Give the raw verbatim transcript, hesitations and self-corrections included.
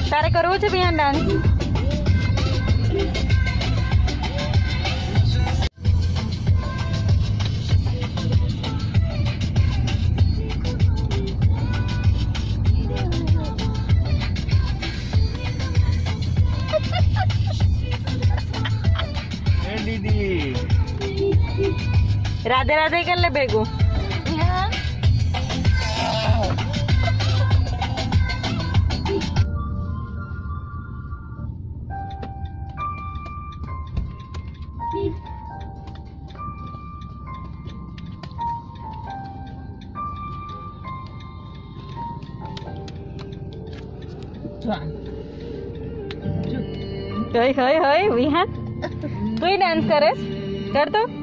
તારે કરવું છે બિહાન ડાન્સ? राधे राधे कर ले बेगू। हई हई हई विहान तू ही डांस करे कर तो।